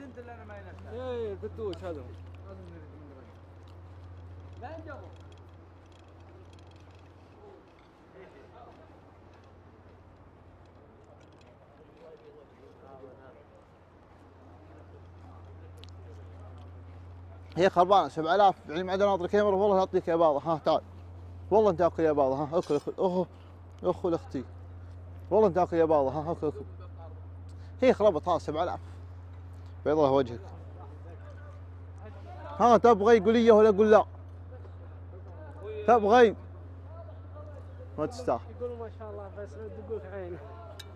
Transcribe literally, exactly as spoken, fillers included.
انت اللي انا ما ينفع. ايه الفتوش هذا وين جابوا؟ هي خربانه سبعة آلاف يعني معدن ناطر كاميرا والله نعطيك يا باضه. ها تعال والله انت اكل يا باضه. ها اكل اكل اخو اخو اختي والله انت اكل يا باضه. ها اكل اكل هي خربت خلاص سبعة آلاف بيض الله وجهك. ها تبغي قول لي ولا قول لا؟ تبغي ما تستاهل. يقولوا ما شاء الله بس تقول عين